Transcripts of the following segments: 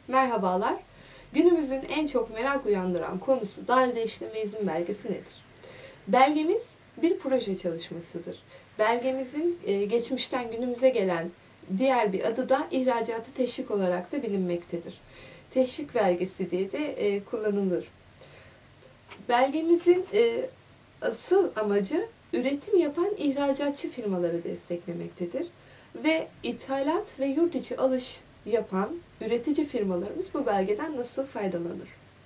Merhabalar. Günümüzün en çok merak uyandıran konusu dahilde işleme izin belgesi nedir? Belgemiz bir proje çalışmasıdır. Belgemizin geçmişten günümüze gelen diğer bir adı da ihracatı teşvik olarak da bilinmektedir. Teşvik belgesi diye de kullanılır. Belgemizin asıl amacı üretim yapan ihracatçı firmaları desteklemektedir. Ve ithalat ve yurt içi alış yapan üretici firmalarımız bu belgeden nasıl faydalanır?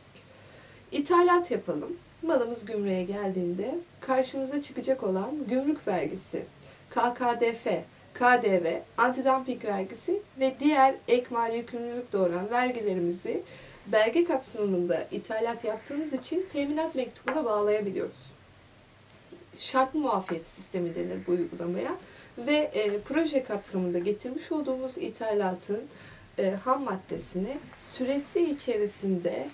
İthalat yapalım. Malımız gümrüğe geldiğinde karşımıza çıkacak olan gümrük vergisi, KKDF, KDV, antidumping vergisi ve diğer ek mali yükümlülük doğuran vergilerimizi belge kapsamında ithalat yaptığımız için teminat mektubuna bağlayabiliyoruz. Şartlı muafiyet sistemi denir bu uygulamaya ve proje kapsamında getirmiş olduğumuz ithalatın ham maddesini süresi içerisinde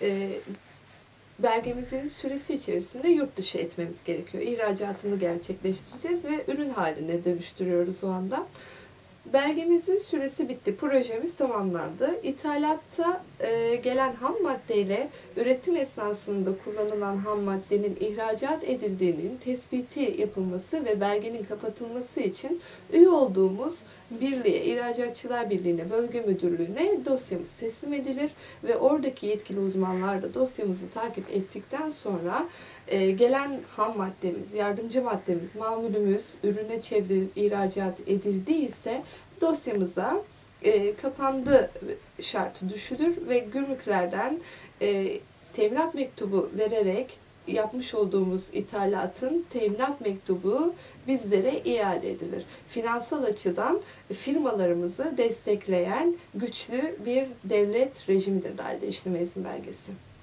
belgemizin süresi içerisinde yurt dışı etmemiz gerekiyor. İhracatını gerçekleştireceğiz ve ürün haline dönüştürüyoruz o anda. Belgemizin süresi bitti. Projemiz tamamlandı. İthalatta gelen ham maddeyle üretim esnasında kullanılan ham maddenin ihracat edildiğinin tespiti yapılması ve belgenin kapatılması için üye olduğumuz birliğe, İhracatçılar Birliği'ne, bölge müdürlüğüne dosyamız teslim edilir ve oradaki yetkili uzmanlar da dosyamızı takip ettikten sonra gelen ham maddemiz, yardımcı maddemiz, mamulümüz ürüne çevrilip ihracat edildiyse dosyamıza kapandı şartı düşülür ve gümrüklerden teminat mektubu vererek yapmış olduğumuz ithalatın teminat mektubu bizlere iade edilir. Finansal açıdan firmalarımızı destekleyen güçlü bir devlet rejimidir dahilde işleme izin belgesi.